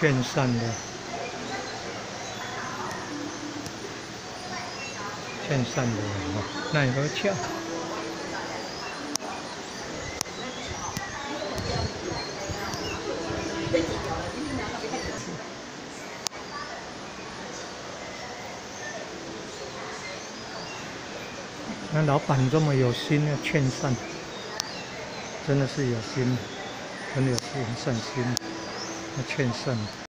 劝善的，劝善的哦，奈何桥。那老板这么有心要劝善，真的是有心，真的有善心，要劝善。